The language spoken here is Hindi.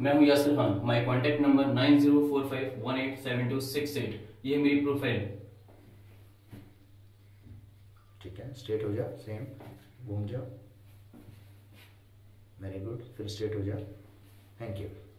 मैं हूँ Yasir Khan. My contact number 9045187268। ये मेरी प्रोफाइल। ठीक है, स्ट्रेट हो जा, सेम घूम जाओ। वेरी गुड, फिर स्ट्रेट हो जा। Thank you.